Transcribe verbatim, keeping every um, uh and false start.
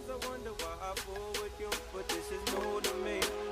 I wonder why I fool with you, but this is new to me.